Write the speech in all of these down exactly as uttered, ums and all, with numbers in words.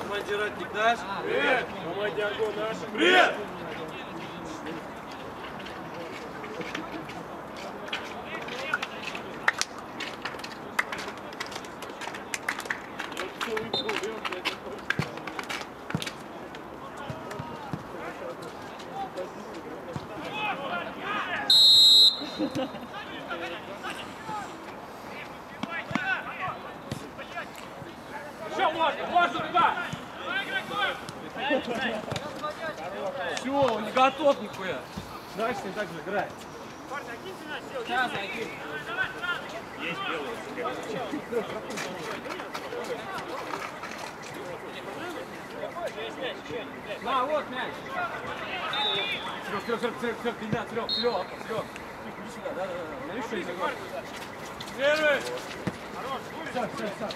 Командировник наш. Привет! Команде Арго наш. Привет! Еще можно, можно туда! Все, он не готов нихуя. Дальше не так же играет. Сейчас, один. Есть белый. На, вот мяч. Серег, Серег, Серег, Серег, Серег, Серег, Серег, Серег, Серег. Иди сюда, да, да, да. Навещу и загон. Первый! Сам, сам, сам.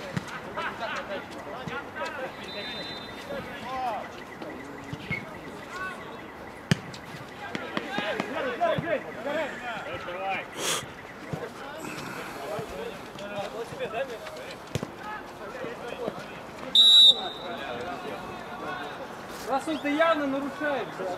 Давай. Раз он-то явно нарушает, да.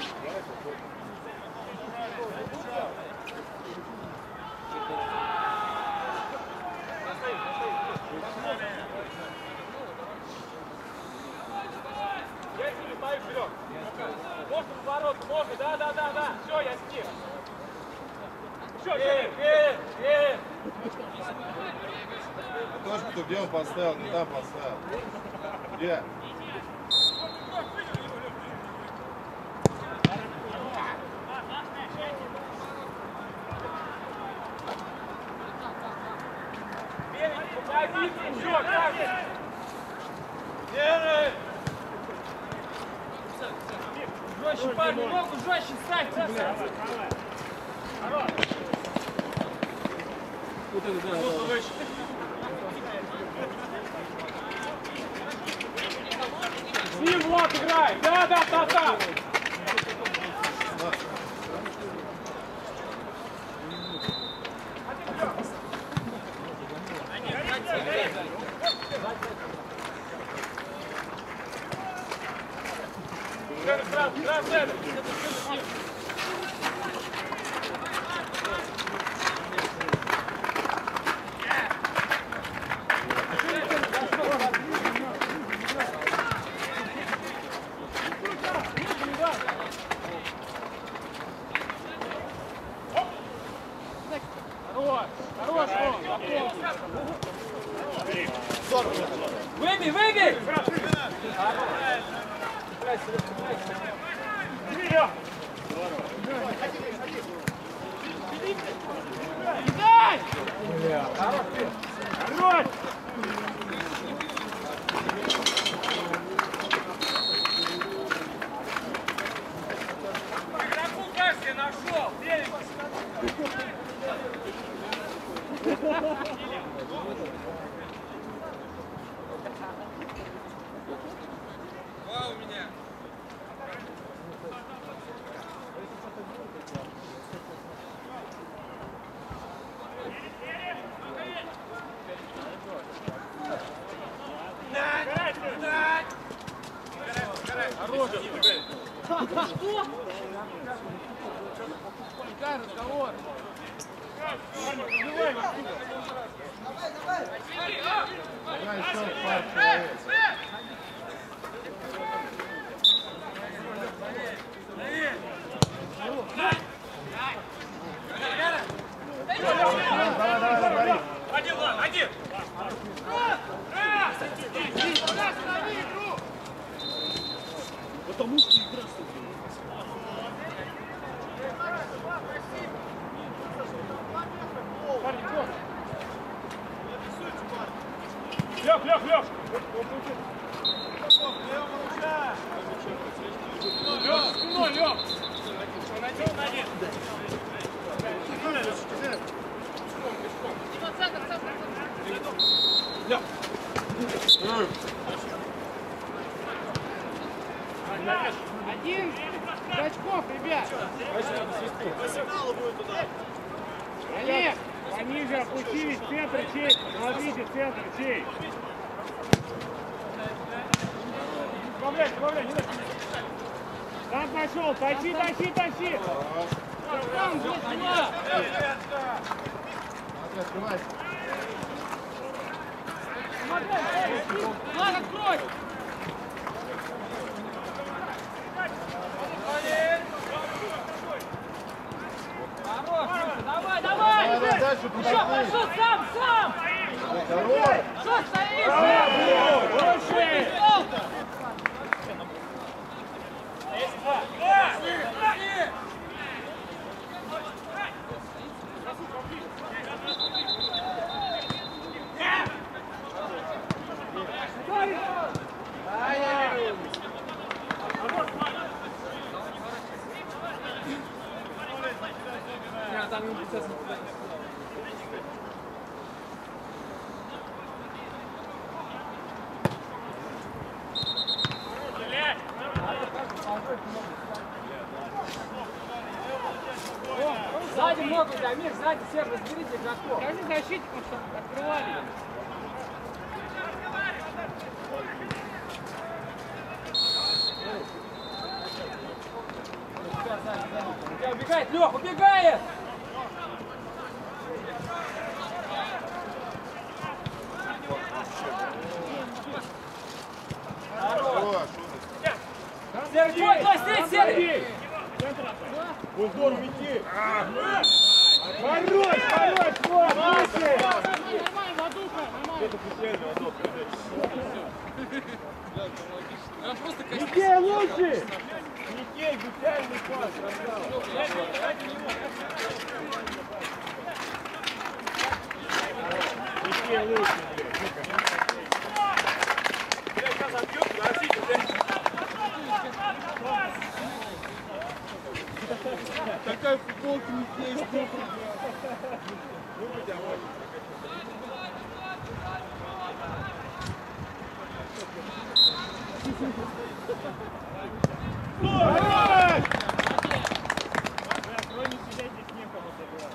Можно в ворота, можно, да, да, да, да. Все, я с ним. Еще, Эй, эй, эй. Точку-то где он поставил, не там поставил. Где? Все, так. Держи. Жестче, парни, ногу жестче ставьте, блядь. Вот это, да, да. С ним вот играй. Да, да, да, да. Сразу, сразу, сразу. Выбей, выбей! Дай! Хорош! Игроку каждый нашел! Два у меня. Что? Какой разговор? Давай, давай! Я еще пару человек. Давай, давай, давай. Один, Влад, один! Потому что игра с тобой. Лёг, лёг, лёг! Лёг, спиной, лёг! Найдём на один. Лёг. Один! Очков, ребят! По сигналу будет туда. Олег! Пониже опустились, центр чей! Смотрите, центр чей! Там пошел, тащи, тащи, тащи! Там, Открывайся. Влад, открой! Хорош, давай, давай! Давай, давай, дальше, Еще, пошел сам, сам! Здорово. Что стоишь? Хороший! Там не будет. Сзади много, да, Мир, сзади, Серж, разберите игроков. Скажи защитникам, чтобы открывали. У тебя убегает, Лёх, убегает! Хорош. Серый, твой, твой, сидеть, Серый! Узор, мети! Хорош, хорош, вот, выше! Нормально, Вадуха, нормально! Никей, лучше! Никей, гутяльный пас! Никей, лучше! Какая футболка не есть? Давай! Кроме себя здесь некому забирать.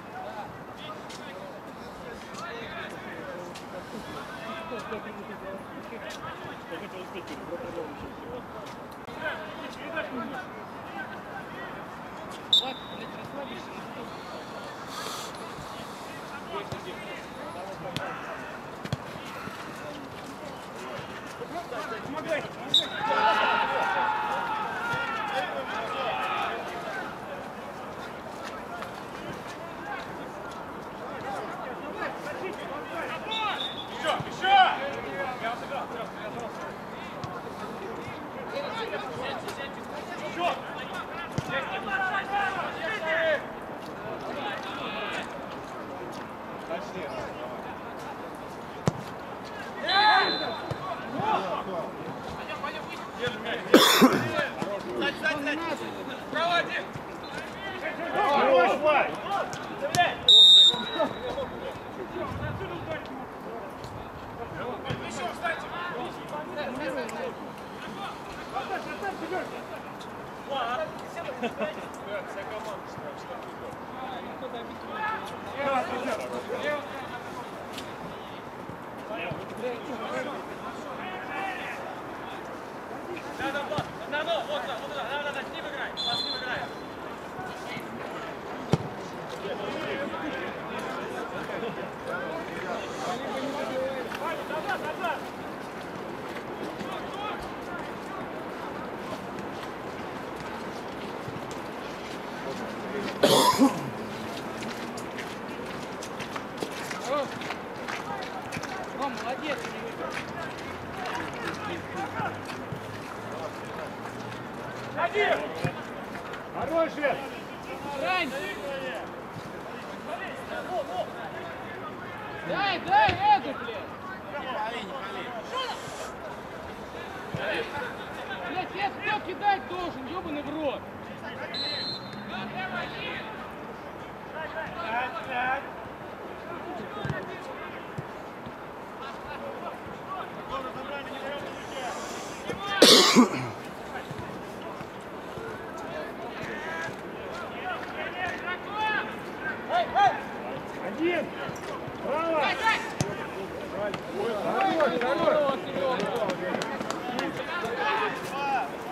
Молодец! Один! Хороший! Рань! Дай, дай эту, блядь! Блядь, я кто кидать должен, ёбаный в рот! Один! Право! Хорош, хорош!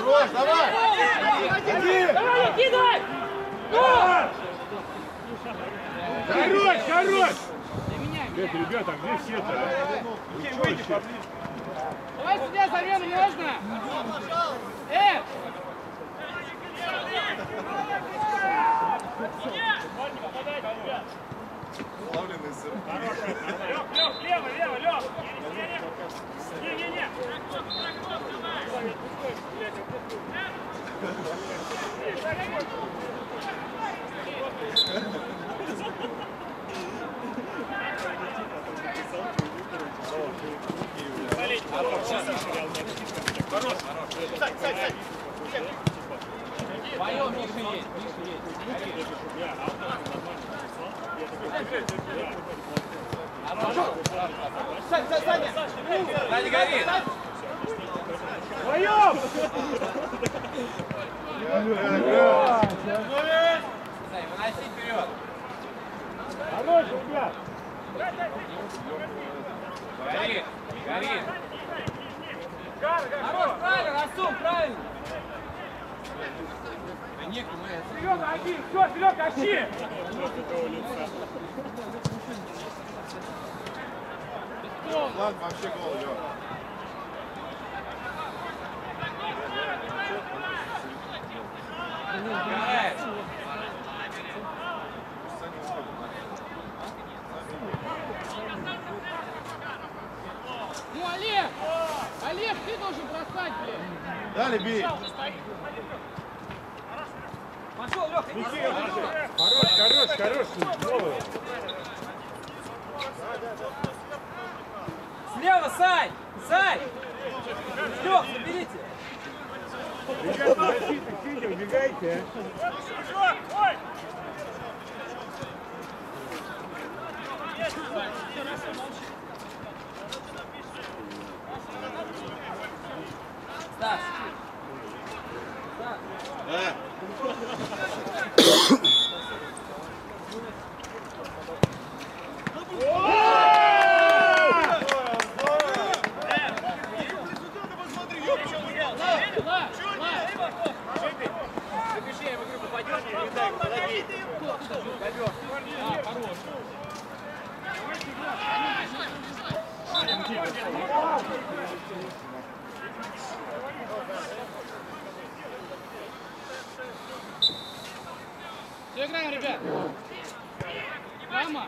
Хорош, давай! Давай, кидай! Хорош, хорош! Ребята, ребята, где все-то? Выйди поближе. Давай сюда, Зарена, можно? Э! Плавленый сыр. Лёг, лёг, лево, лево, лёг! Не-не-не! Хорош, хорош. Сань, Сань, Сань. Вдвоем, Миша есть, Миша есть. Сань, Сань, Саня! Саня, гори! Вдвоем! Саня, выноси вперед! Хорош, ребят! Гори, гори! Хорош, правильно, Расул, правильно! Да некому это. Серега, один! Все, вперед, тащи! Ладно, вообще гол, Лёг. Ну, Олег! Олег, ты должен бросать, блин! Дали, бей. Пошел, Лех, иди сюда! Хорош, хорош, хорош! Слева, Сань! Сань! Лех, заберите! Ребята, защита, сидите, убегайте, Стас! Стас! Да. Все играем, ребят! Кама!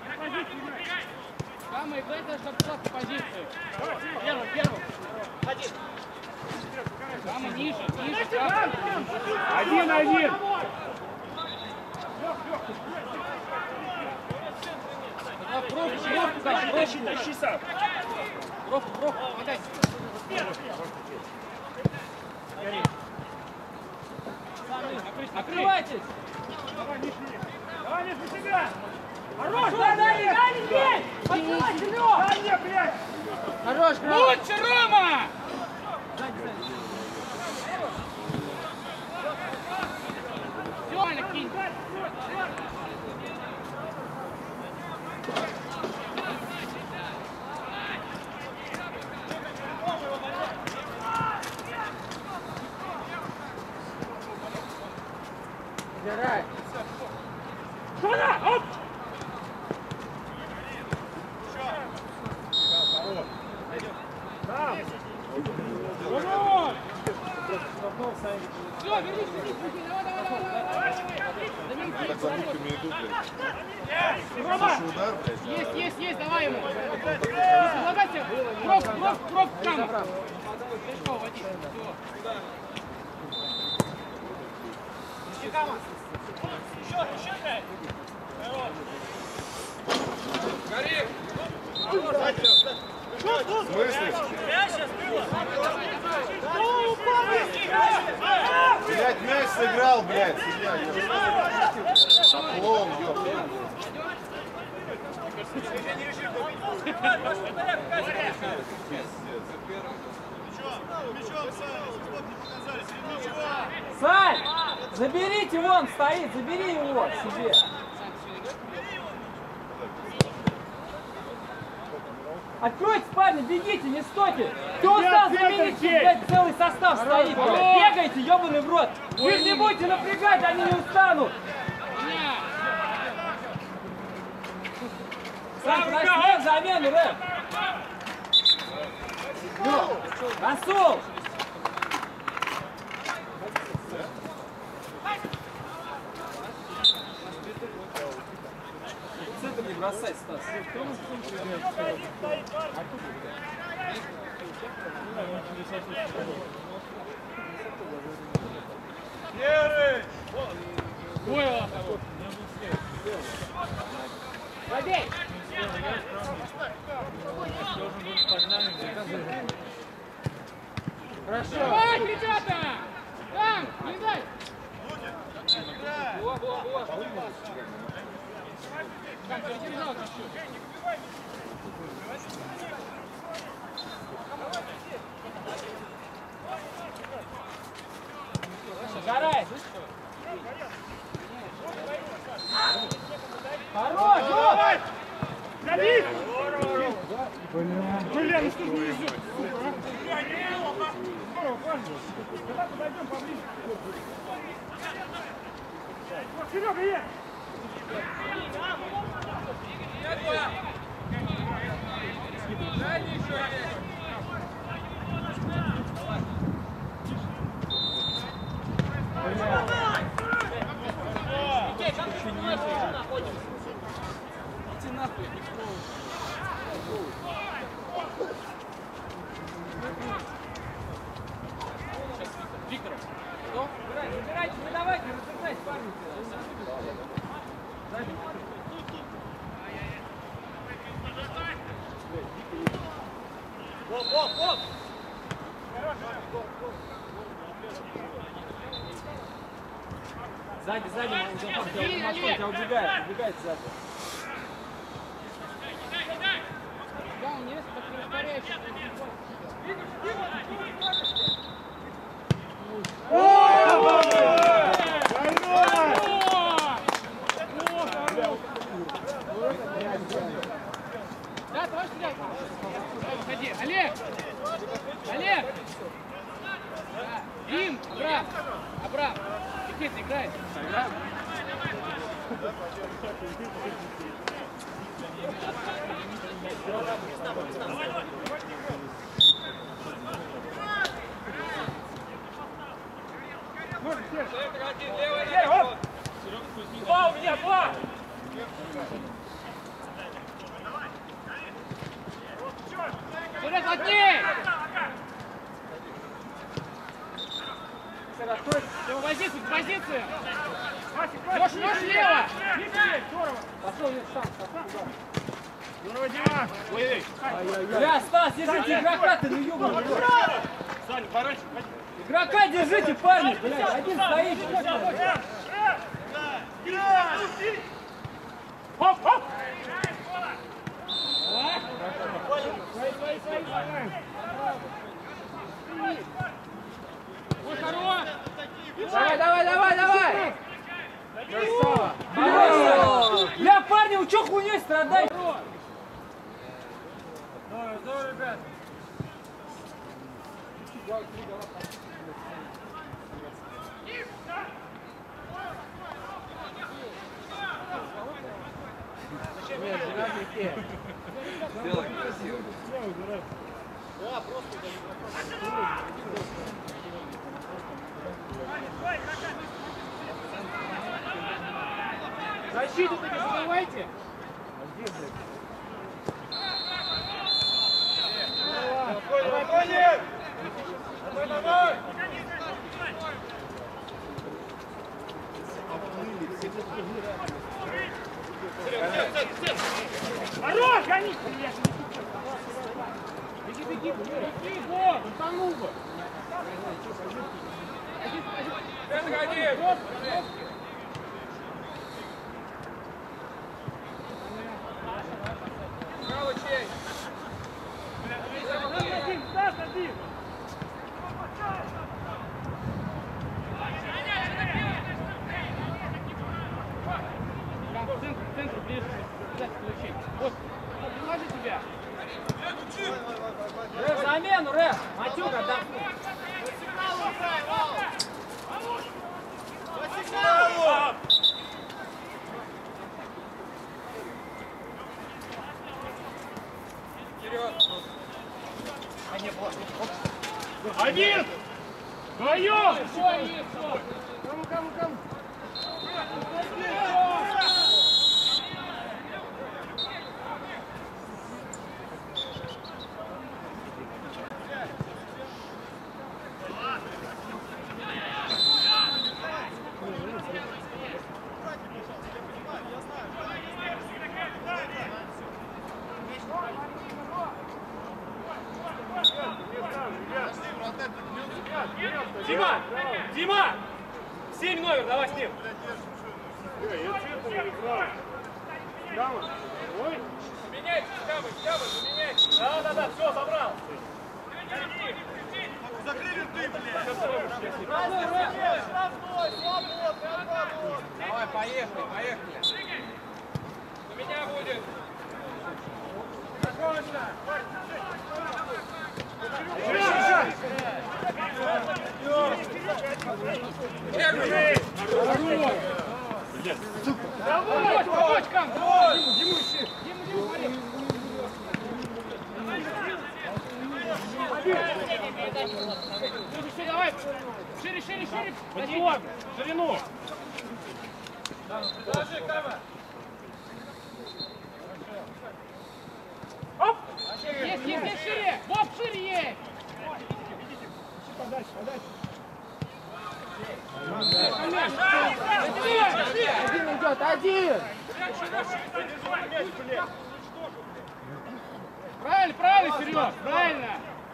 Кама, играйте, чтобы шла по позиции. Первый, первый. Один. Кама, ниже, ниже. Кама. один, один! Пробку, пробку, да, Тащи, тащи сам! пробку, пробку, подай. Накрывайтесь! Давай, Миш, давай, Миш, на себя! Хорош, дай, дай, дай, дай! Открывайся, Лёх! Дай мне, блядь! Хорош, лучше, Рома! Все, Аня, кинь! Убирай! Шона, оп! Там! Вперед! Все, вернись, вернись, вернись, давай, давай, давай, давай! Так за рутками идут, блядь. Рома! Слушай, удар, блядь. Есть, есть, есть, давай ему! Располагайся! Пробку, пробку, пробку, каму! Легко, води, все. Гори! В смысле? Блядь, мяч сыграл, блядь, судья. Клоун, ёб. Сань, заберите, вон стоит, забери его себе. Откройте, парни, бегите, не стойте. Кто устал, замените, блядь, целый состав стоит, блядь. Бегай, делаете, ёбаный в рот? Вы их не будете напрягать, они не устанут. Сань, подожди, замену, Рэп. Расул! Центр не бросай, Стас. Ой, забей! Хорошо. Давай, ребята! Там, не дай! Во, во, во. Там, передержал чуть-чуть. Жарай! Хорош! Давай! Давид! Блин, ну что ж не везет? Здорово, Паша. Давай подойдем поближе. Вот, Серега, есть! Дальний еще есть! Иди нахуй, сейчас Виктор. Что? Забирайте, не давайте, разыграйте, парни. Оп, оп, оп! Сзади, сзади, Москва, тебя убегает, убегает сзади. Да, он есть, так не растворяйся. Да, давай стрелять. Выходи. Олег! Олег! Дим, Абрам! Абрам! Никита, играй! Два у меня, два! Вперед, плотнее! Его позицию, позицию! Нож, нож лево! Пошел, нет, сам, сам. Здорово, Дима! Ой-ой! Бля, Стас, держите игрока, ты ну ёбаный. Саня, поворачивай! Игрока держите, парни, блядь, один стоит. Хоп, хоп! Ой, хорош! Давай, давай, давай, давай! Красава! Бля, парни, вы чё хуйней страдаете? Здорово, здорово, ребят. Сделай красиво. Защиту-то не забывайте! Давай, давай! Давай, давай! Хорош, гони! Беги, беги, беги, вот, утонул бы! Один, Стас, один! Там в центр, в центр, ближе, обязательно получить. Вот, приложи тебя. Рэп, замену, Рэп! Матюк, отдохни. Один! Вдвоем! Кому, кому, кому? Дима! Дима! Семь номер, давай с ним! Поменяйте, Скабы, Скабы, поменяйте! Да, да, да, все, забрал! Закрыли ты, блядь! Давай, поехали, поехали! У меня будет! Давай, помочь, Кам! Давай! Диму ищи! Диму, Диму, смотри! Все, давай! Шире, шире, шире! Подвод! Ширину! Положи, Кама! Оп! Есть, есть, есть, шире! Воп, шире есть! Подальше, подальше. Один идет, один! Правильно, правильно, Сереж, правильно!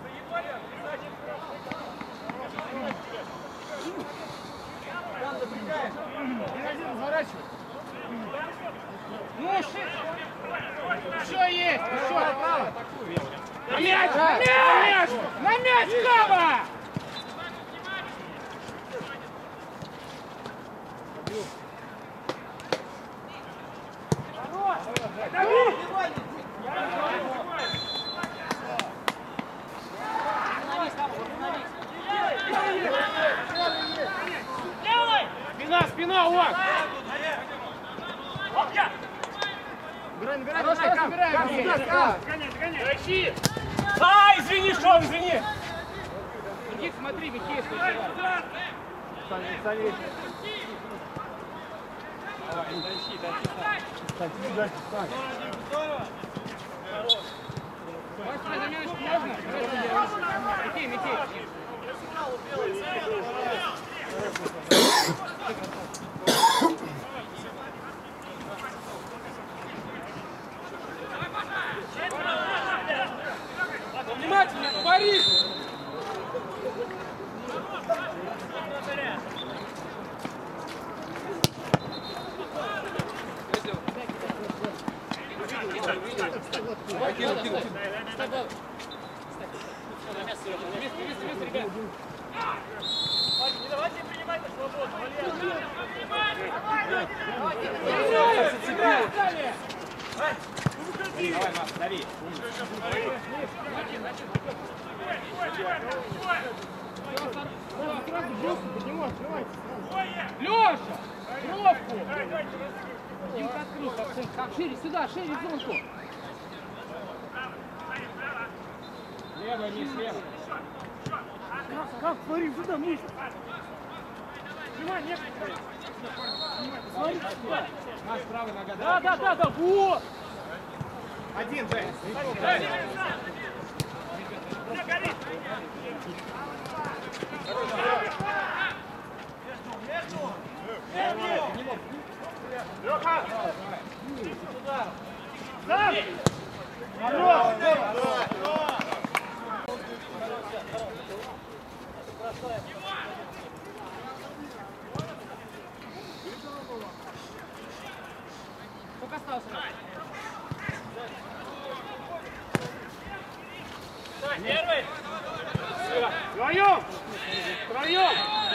Ну, еще есть, еще! На мяч, на мяч! На мяч, Кава! Спина, спина, вот! Набирай, набирай, набирай, набирай! Тащи! А, извини, что, извини! Иди, смотри, Михей, Мастер, заменочку можно? Михей, Михей. Внимательно, говори! Давай, кину, кину, кину. Не давайте принимать на свободу, Давай, Макс, дави. Леша! Бровку! Димка, открыл, как шире, сюда, шире зонку. Лево, не слева. Как, смотри, сюда, вниз. Снимай, нет. Смотри, сюда. Наш правый нога. Да, да, да, да, вот. Один, Жень. Леха! Да! Хорош! Сколько осталось? Первый! Вдвоем! Втроем!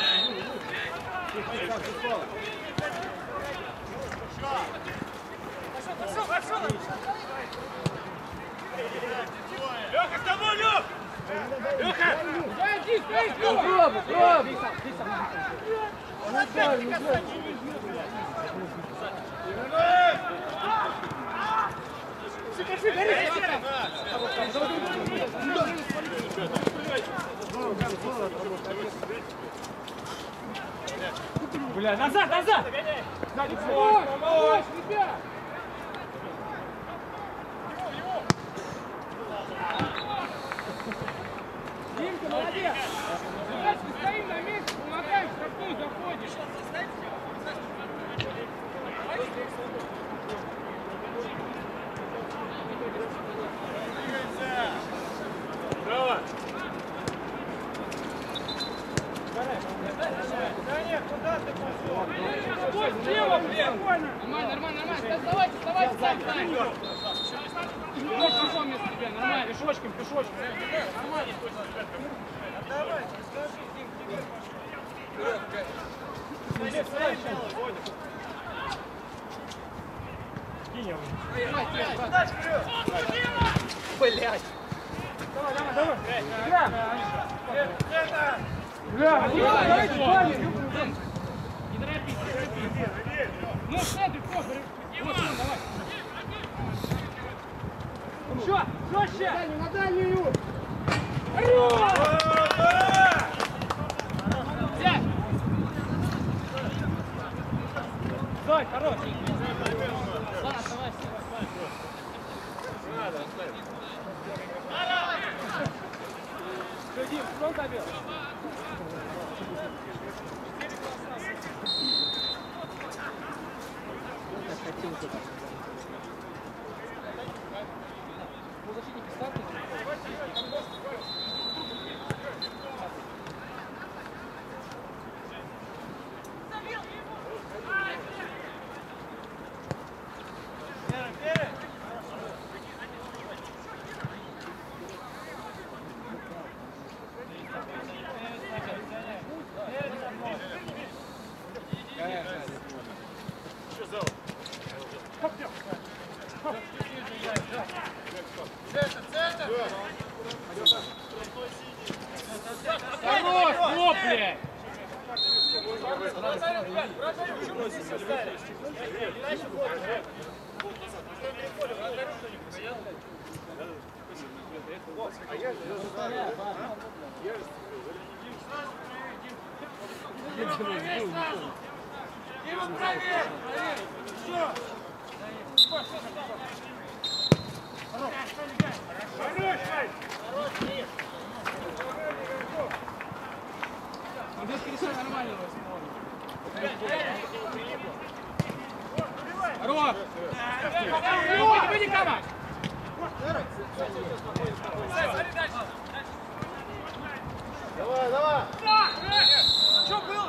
Леха, с тобой, Лех! Леха! Иди, стой, пробуй, пробуй! Бля, назад, назад! Сзади, помощь, помощь, ребят! Димка, молодец! Сейчас мы стоим на месте, помогаем, в штрафную заходишь. Браво! Нормально, нормально, нормально. Вставайте, вставайте, вставайте. Вот в другом месте тебе, нормально. Пешочком, пешочком. Нормально. Давай, скажи, Дим, тебе. Кинь его. Дальше вперед. Блять. Давай, давай, давай. Бля. Бля. Бля, давайте палим. Не торопись, не торопись. Ну, в центре, похуй. Вот, вон, давай. Еще, жестче! На дальнюю. Взять. Стой, хорош! Ладно, оставайся. Что, Дим, кто забил? Защитники стартуют. Хорош, хлопли! Дима, проверь! Все! Хорош, Май! Он без пересоя нормально его смотрит. Хорош! Выйди, выйди, Кама! Давай, давай! Что было?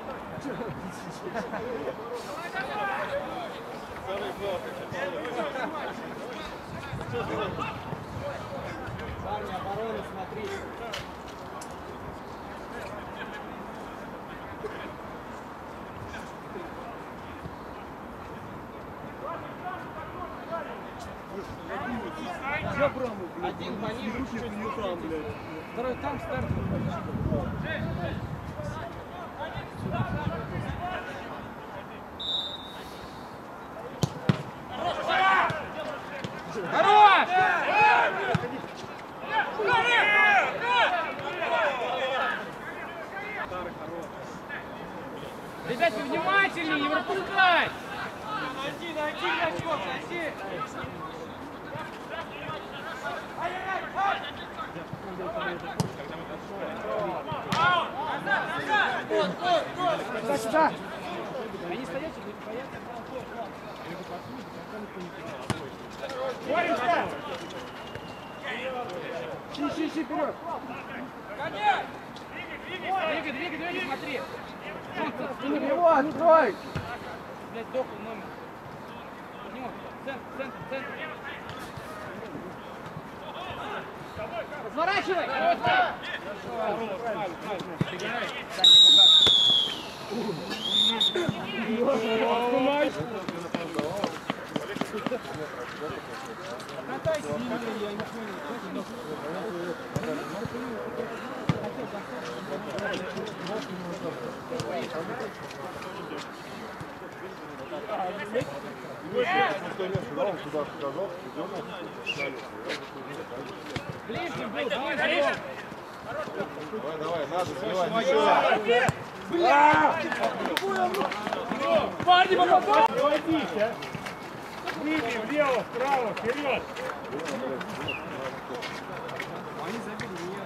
Парни, оборону смотри. Один пониже, чуть-чуть там, блядь. Второй там, старт. Хорош! Ребят, вы внимательнее, не пропускай! Найди, найди, Грачков, найди! Сюда, сюда! Они стоят, и будут бояться. Боремся! Ищи, ищи, вперед! Конец! Двигай, двигай, двигай, смотри! Его открой! Блядь, дохлый номер. Поднимай, центр, центр, центр. Разворачивай! Катайся, я не понял. Он туда сказал, Ближе был, ближе! Давай, давай, надо сбивать. Ничего. Парни, попадай! Не водись, а! Выбей влево, вправо, вперед! Они забили меня.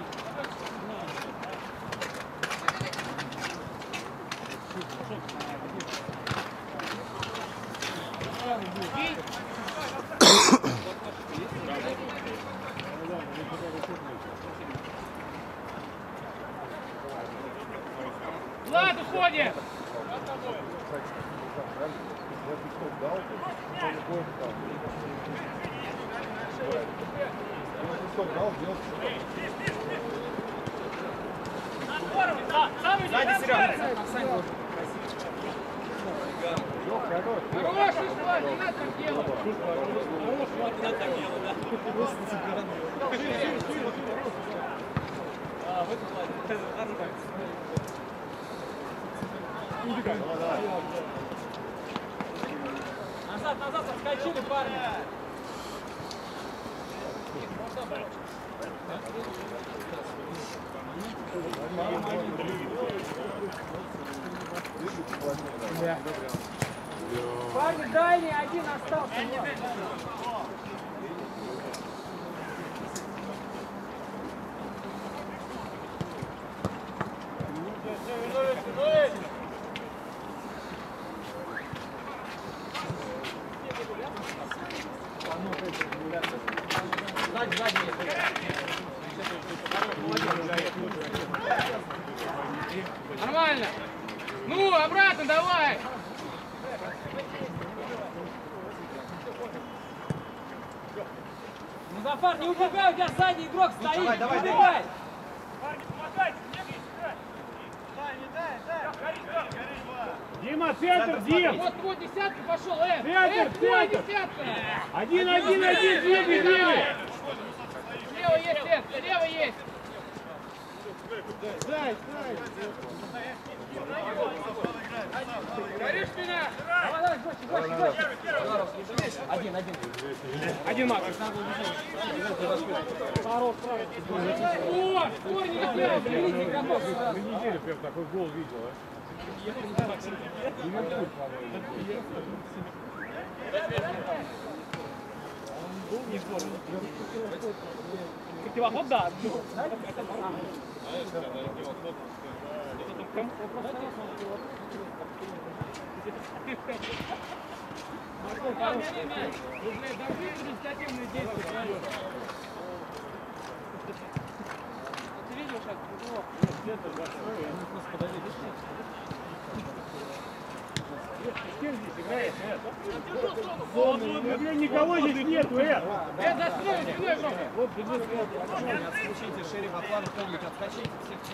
Влад, уходим! Сзади, Серега. Хороший, Влад, не надо так делать! Не надо так делать, да? А, в этом плане. Назад, назад, отскочили, парни. Парни, дальний один остался. Сзади, сзади. Нормально. Ну, обратно давай. Музафар, не убегай, у тебя сзади игрок стоит. Давай, давай, не убегай. Парни, помогайте! Дай, не дай, дай! Дима, центр, Дим! Вот твой десятка пошел, э! Центр, э, твой центр. десятка! Один, один, один, двигай, двигай! Слева есть, Эд, слева есть! Дай, дай! Горишь спина! Давай, давай, больше, больше, больше. Один, один. Один Макс! О, скорый не сделал, берите игроков сразу. неделю прям такой гол видел, а? Противоход, да. Вы, блядь, должны результативные действия, правильно? Ты видел сейчас? С кем здесь играет, Эд? Никого здесь нету, Эд! Эд, за спиной, за спиной громко! Вот, бежит, Эд. Отскочите, шериф, от плана кто-нибудь отскочите.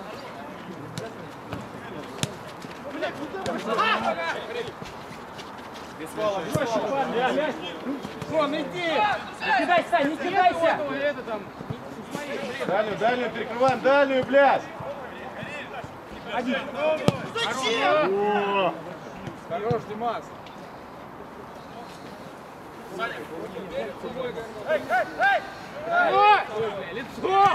Без фола, без фола. Вон, иди! Не кидайся, Сань, не кидайся! Это там, смотри, блин. Дальнюю, дальнюю перекрываем, дальнюю, блядь! О! Хорош, Димас! Ой, лицо!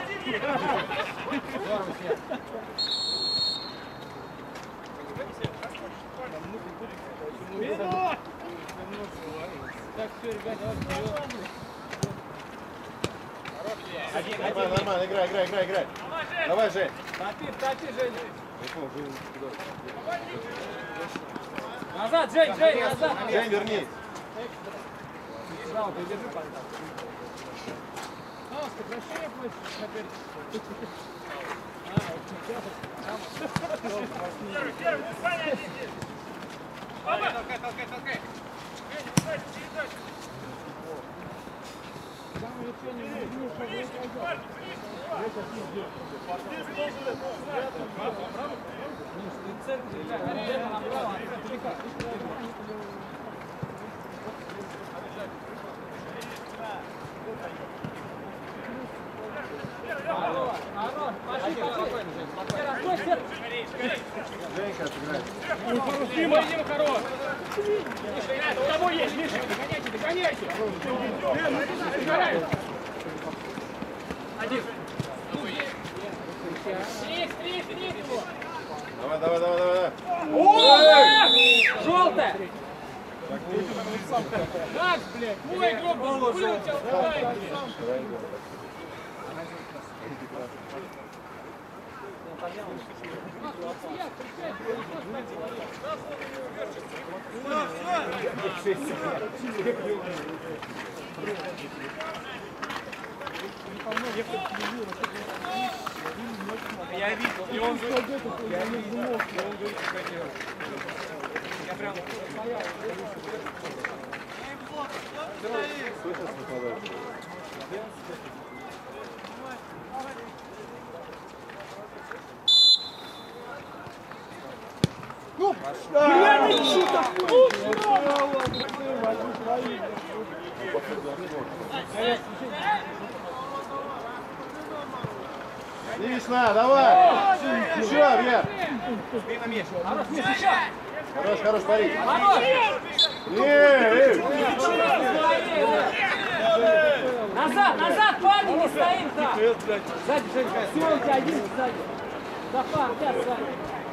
Так, все, ребят, давай вперед. Один, Нормально, нормально, играй, играй, играй, играй. Давай, Жень. Топи, топи, Женя. Назад, Жень, Жень, назад. Жень, вернись. Браво, ты держи, пожалуйста. Пожалуйста, прощай, пусть опять. Первый, первый, Саня, иди! Толкай, толкай, толкай. Там еще не нужно, Хорош, хорош, пошли, пошли. Раскройся. Женька отыграет. Дима, Дима, хорош. У кого есть, Миша? Догоняйте, догоняйте. Один. Давай, давай, давай, давай. Желтая! Так, блядь, мой игрок вылетел, давай, блядь. Я видел, и он же... Я не знал, и он говорит, что хотел. Я прям... Слышишь, нападаешь? Отлично, давай! Еще, вверх! Хорош, Миш, еще! Хорош, хорош, пари! Хорош! Эй, Назад, назад, парни, не стоим там! Сзади, Женька, все, у тебя один сзади. Захар, опять сзади.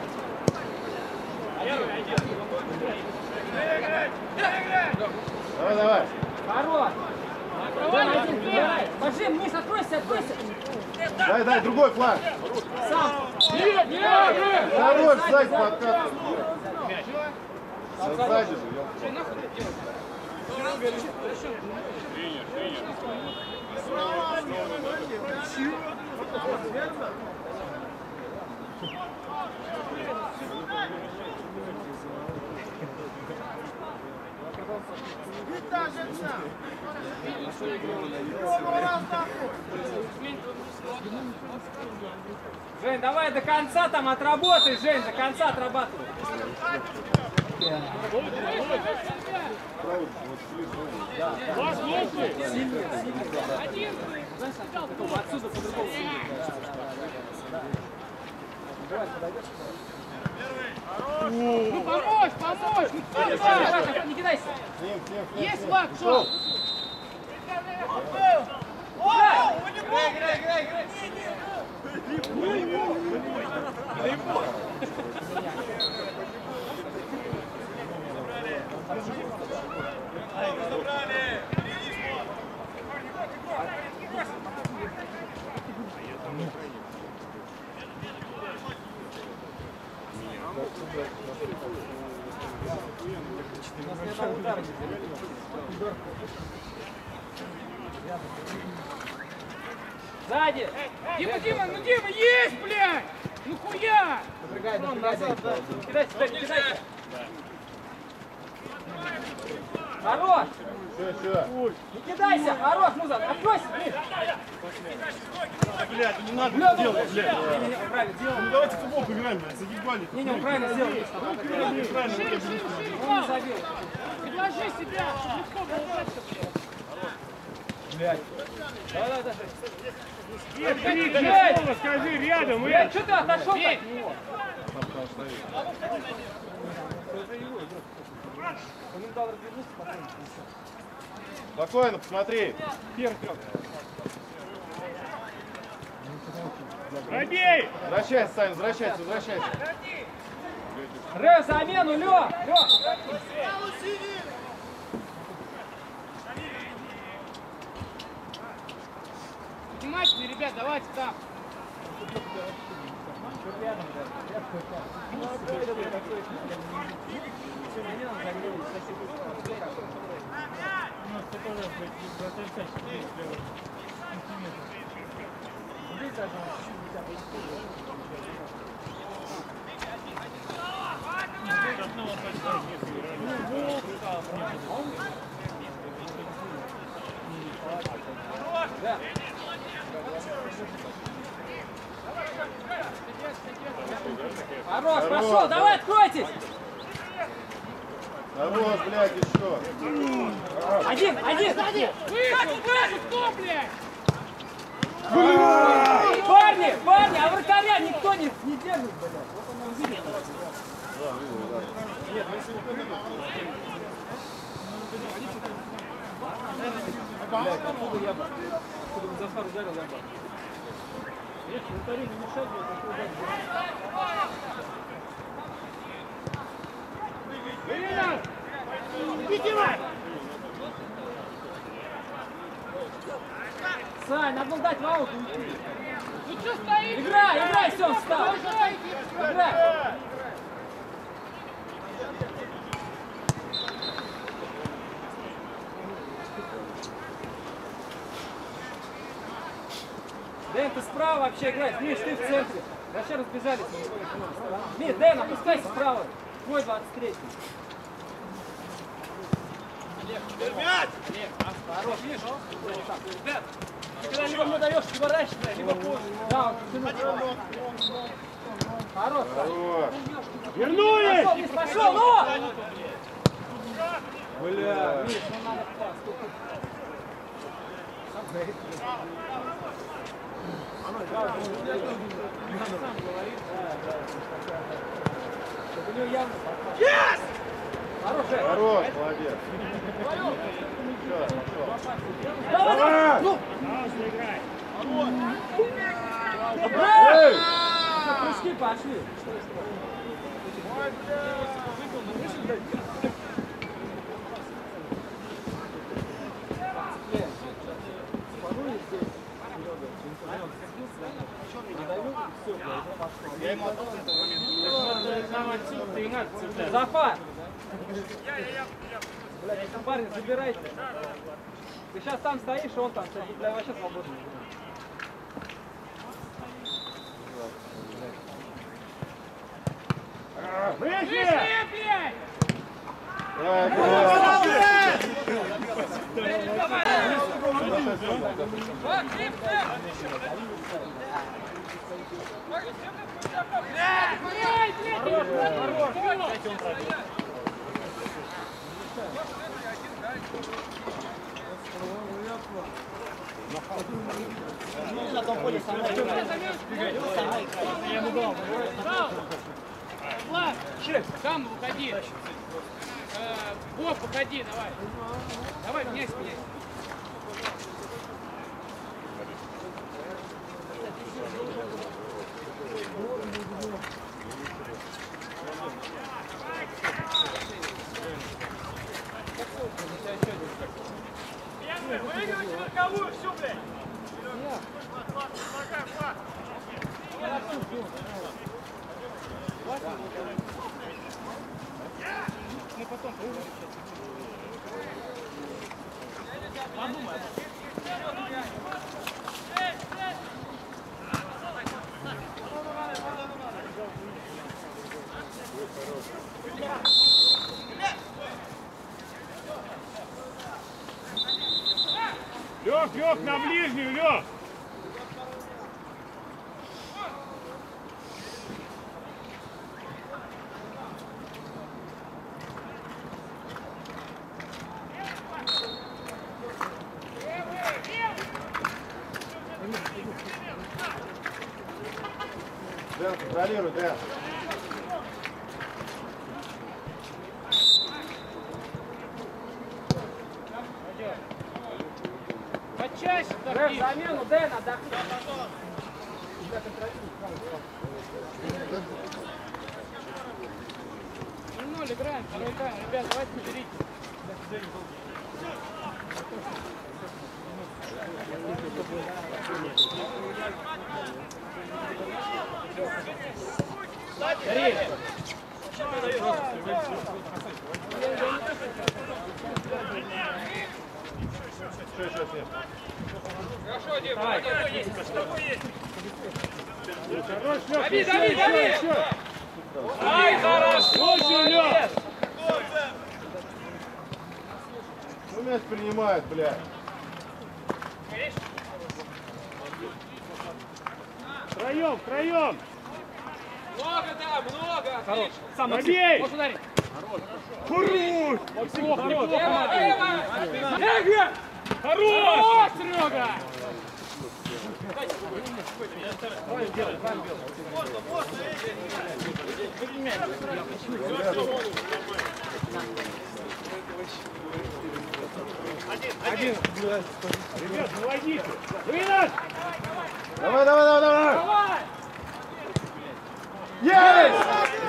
давай, давай! Хорош! Давай, один, давай! Пожим, Миш, откройся, откройся! Дай, дай, другой флаг! Сам! Хорош, сзади подкат! Сзади же, ёлка. Жень, давай до конца там отработай, Жень, до конца отрабатывай. Отсюда по-другому. Ну помочь, помочь! Ну кто Давай, же? давай, не кидайся. Сним, сним, сним, Есть сним. флаг, шел! Играй, играй, играй, играй. Сзади! Дима, Дима, ну Дима, есть, блядь! Ну хуя! Напрягай, напрягай. Кидайся, кидайся, кидайся. Хорош! Еще, еще. Не кидайся! Хорош, Муза! Откройся! Блядь, не надо Бля, делать, блядь. Не, не, он правильно сделал. Ну давайте в футбол поиграем, блядь, заебали. Не, не, он правильно сделал. Правильно, правильно, Шире, блядь. шире, шире, Он не пал! забил. Предложи себя, чтобы легко было дальше. Блядь. Давай, давай, давай. Блядь, Блядь! скажи рядом, Блядь, что ты отошел от него? Он им дал развернуться, потом. Спокойно, посмотри. Первый трёх. Пробей! Возвращайся, Сань, возвращайся, возвращайся. Рэ, замену, Лё! Лё! Внимательно, ребят, давайте там. Да. Хорош, пошел, давай, откройтесь! Хорош, блядь, еще. Один, один! Вышел, вышел, кто, блядь? Парни, парни, а вратаря никто не, не держит, блядь. Вот он нам видит. Нет, мы если не Блядь, откуда я бы? Откуда бы Захар ударил, я бы. Сань, надо было дать ваут уйти. Ну что стоит? Играй, играй, все, встал. Играй. Дэн, ты справа вообще играешь. Миш, ты в центре. Вообще разбежались. Миш, Дэн, опускайся справа. Твой двадцать третий. Хорош, видишь? Дэн, ты когда либо мне даешь, либо раньше, либо позже. Да, он хорош. Хорош. Вернулись! Пошел, Миш, пошел, ну! Бля, Миш, ну надо пас. Yes! Хорошая. Хорош, молодец. Давай! Ну! Эй! Прыжки пошли. Зафар! Блядь, парни, забирайте. Ты сейчас там стоишь, он там стоит. Бля, вообще свободно. Выше! Давай, класс. На том поле со мной. Влад, сам выходи. Э, Боб, выходи, давай. Давай, меняйся, меняйся. Выигрывайте на боковую, все, блядь! Мы потом Лёг, Лёг, на ближнюю, Лёг! Дэн, контролируй, Дэн. почаще Дэн, вдохни. замену, Дэн, отдохни. ноль играем, второй играем. Ребят, давайте наберите. Бери. Что еще снег? Хорошо, Дима, Давай. тобой есть, с тобой есть. Хорош, Лёг, Дави, еще, дави, еще, дави! еще! Ай, хорошо! Лучше, Лёг! Ну, мяч принимает, блядь. Втроем, втроем! Много, да, много! Хорош. Сам Забей! Можешь ударить. Хорош! Максим, хорош. Дима, Дима! Хорош, Серега! Один. Ребят, наводите. Вынос! Давай, давай, давай, давай! Давай! Есть!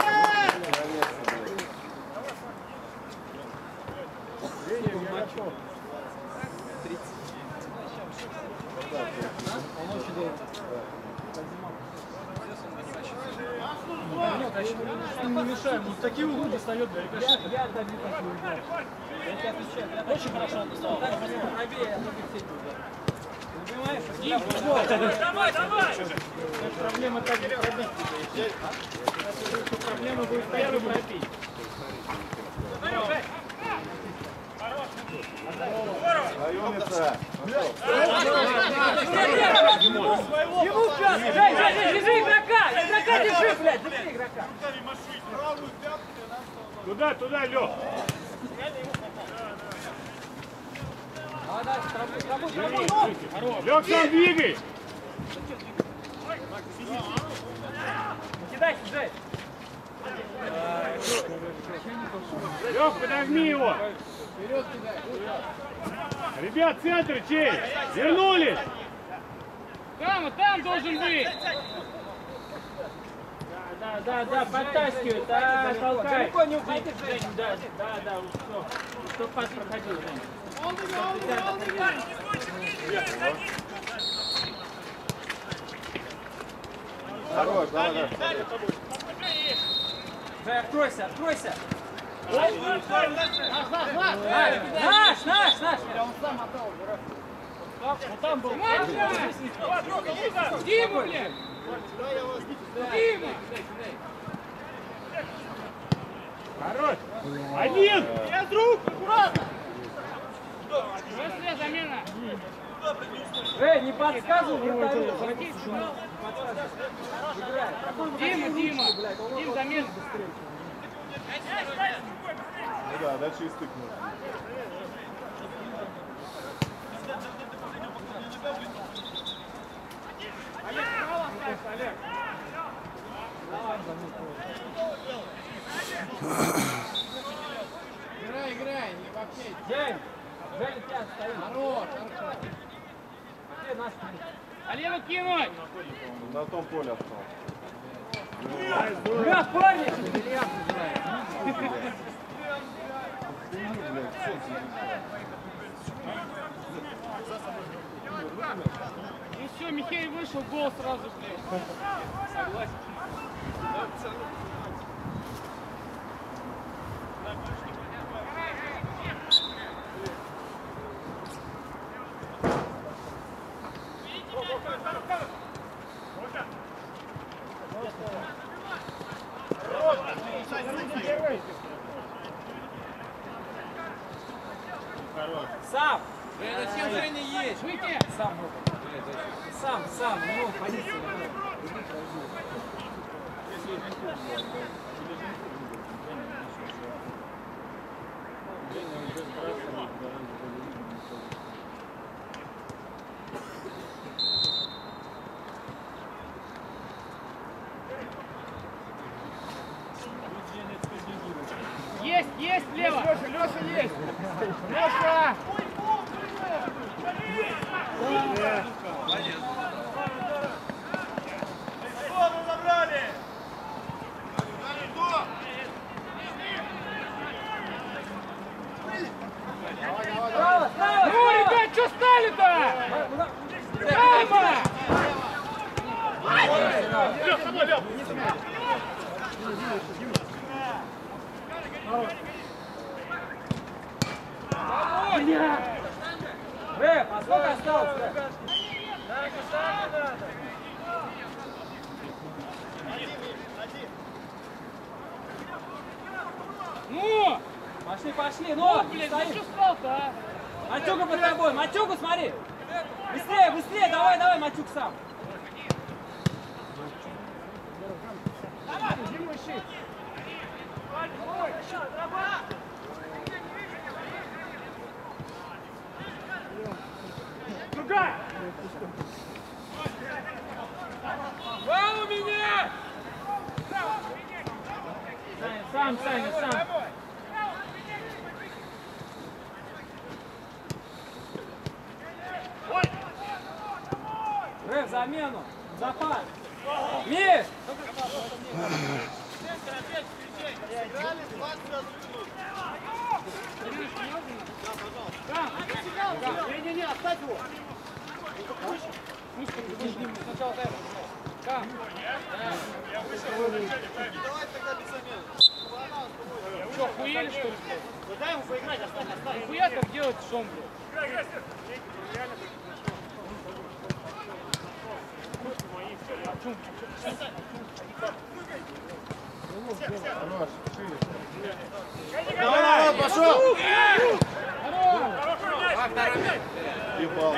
Не мешаем, вот такие углы достает для рикошета. Я отдаю такую удар. Я тебе отвечаю. Очень хорошо отписал. Так, правее, я только все эти удары. Понимаешь? Давай, давай! Проблема так не пробить. Проблема будет первый пробить. Районица. Ему пятку! Жень, Жень, Жень, держи игрока! Игрока держи, блядь! Держи игрока! Туда, туда, Лёх. А дальше, работай, работай, работай! Лёх, сам двигай. Кидайся, Жень! Лёх, подожми его. Ребят, центр чей? Вернулись. Там, вот там должен быть. Да, да, да, подтаскивает, да, толкай. Далеко не уходи, Жень! Да, да, да, все. Чтоб пас проходил, Жень. Хорош, давай, давай. Жень, откройся, откройся! Наш, наш, наш! Наш, наш, наш! Вот там был. Дима, блядь! Дима! Хорош. Один. Я друг! Аккуратно! Быстрее замена! Жень, не подсказывай, вратарю! Дима, Дима! Дим, замена! Ну да, дальше и стыкнул. Олег, справа оставься, Олег! Играй, играй, не вообще! Жень! Жень, тебя стоит! Хорош, хорошо! Где наш? Олегу кинуть! На том поле остался. Ура, парни! И все, Михей вышел, гол сразу, блядь. Согласен. Сам! Зачем Женя есть? Выйти! Сам, сам, сам, ну, позиция. Есть, есть, слева! Леша, Леша есть! Леша! Зону забрали! Справа, справа! Ну, ребят, что стали-то? Прямо! Лёх, с тобой, Лёх! Рэп, а сколько осталось? Рэп? Ну! Пошли, пошли, Ну, ну! блядь, ну стоим. что стал-то, а? Матюка под тобой, Матюку смотри! Быстрее, быстрее, давай, давай, Матюк сам! Туда. Вау, у меня! Сам, Саня, сам! смену. Запас. Миш! Не-не-не, оставь его. Сначала дай. Кам. Давай тогда без замены. Что, охуели, что ли? Ну дай ему поиграть, оставь, оставь. Нихуя так делать, Шон, блядь. Хорош, шире. Давай, давай, пошел! Ебал.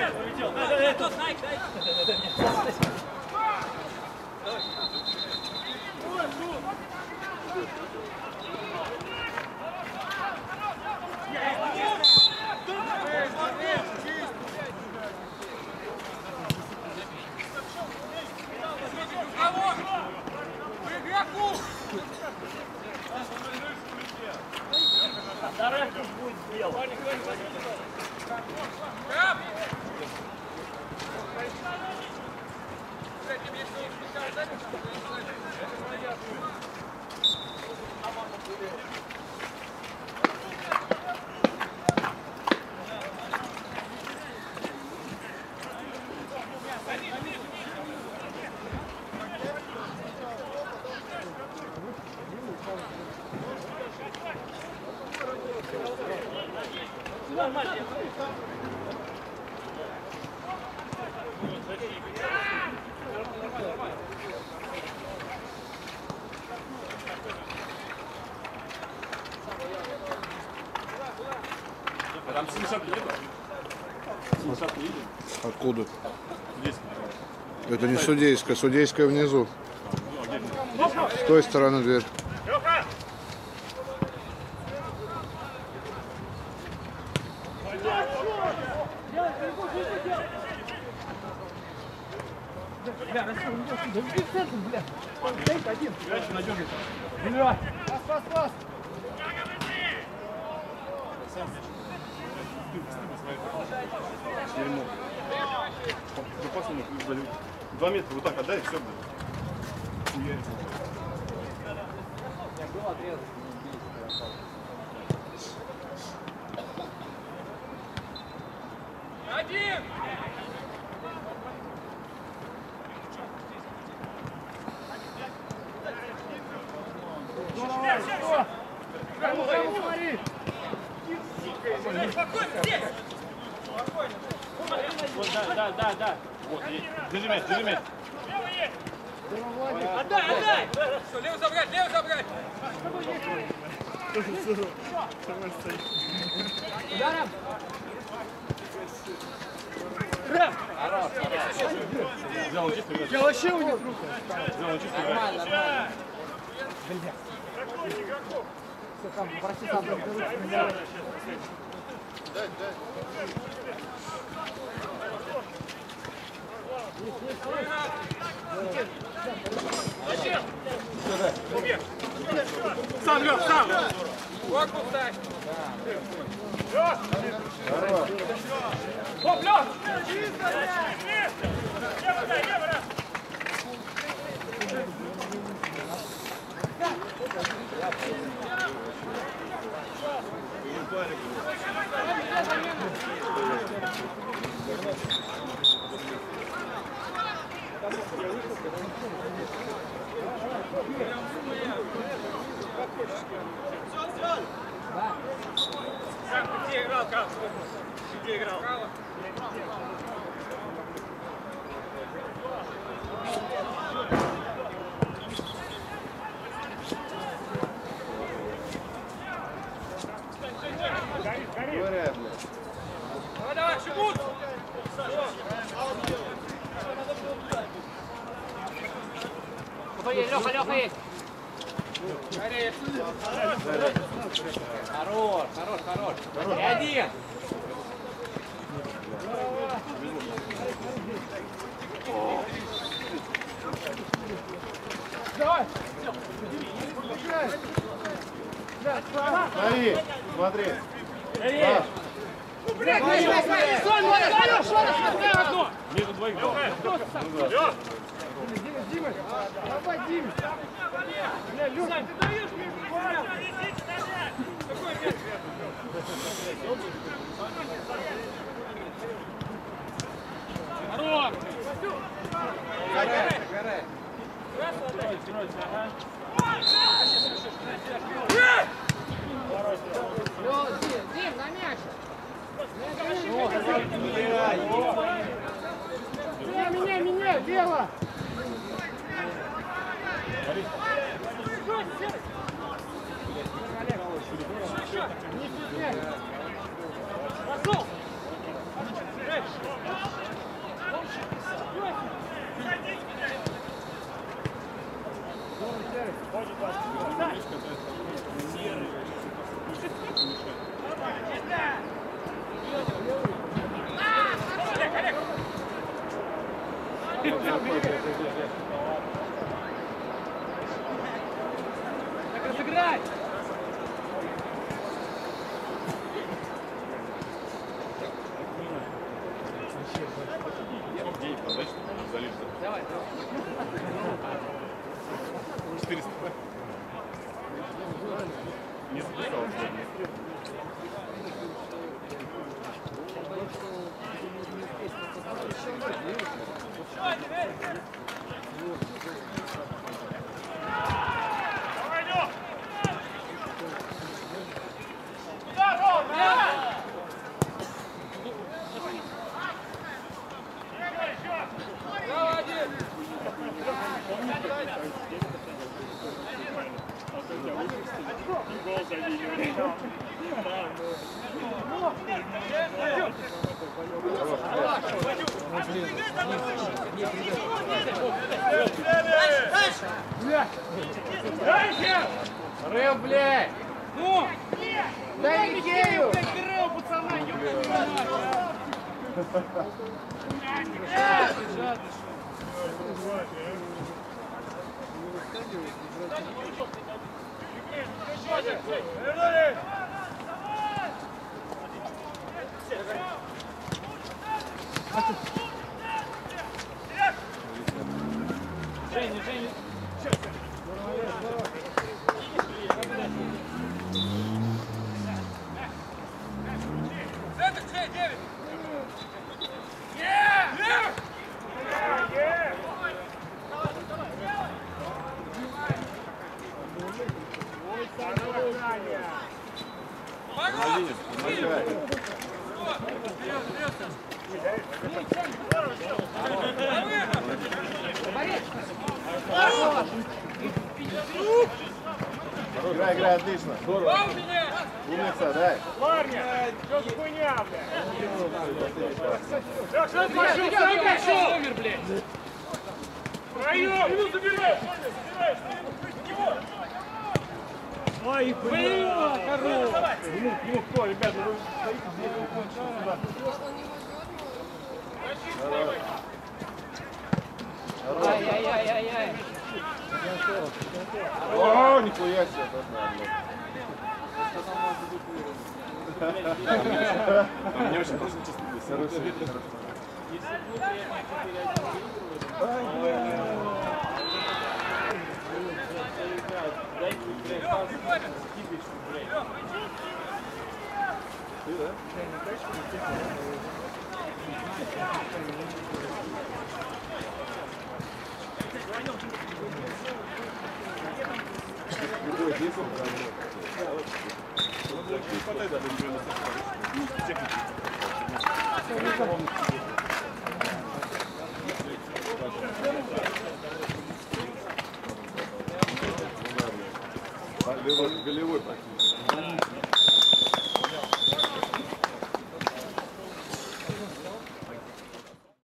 А там семьдесят нет? семьдесят не видим? Откуда? Здесь. Это не судейская, судейская внизу. С той стороны дверь. Лёха! Бля, Россия, у него да иди в центр, бля. Дай один. Мяч надёрнет. Бля. Пас, пас, пас. Дерьмо. Запасом их дали. Два метра вот так отдай, и все будет. Хуярится. Один! Кому, кому, смотри. Вот, да, да, да, да. Вот, и- держи мяч, держи мяч. Отдай, отдай! Все, левый забрать, левый забрать! Ударом. Взял он чисто играть. Я вообще у них руку. Взял он чисто играть. Нормально. Все, там, проси сам, там, Дай, дай. Сам, Лёх, сам! Корпус дай! Хорош. Оп, Лёх! Где играл, Кал? Где играл? Говоря, блядь. Давай, давай, шибут! Леха, Леха есть! Хорош, хорош, хорош. И один. Давай. Смотри, смотри. Паш. Между двоих. Дима, давай, Дима. Бля, Люша, ты даешь мне какой мяч? Здорово! Горай, горай. Дим, на мяч! Меня, меня, дело! Так разыграть! Давай, давай. четыреста. Не записал. Рыл, блядь! Ну! Дай Михею! Блядь, Рыл, пацана, ёбаный мать! Женя, Женя. Играй, играй, отлично. Здорово. Умница, дай. Парни, что за хуйня, блядь? Так, что ты Пошел, пошел, пошел! Умер, блядь! Проем! Ну, забирай! Забирай! Ой, блин! Корова! Ну, кто, ребята, вы стоите здесь. Ай-яй-яй-яй-яй! О, нихуя себе. Мне очень просто чувствую. Ты, да? Любой здесь он Не хватает даже техники. голевой, голевой практически.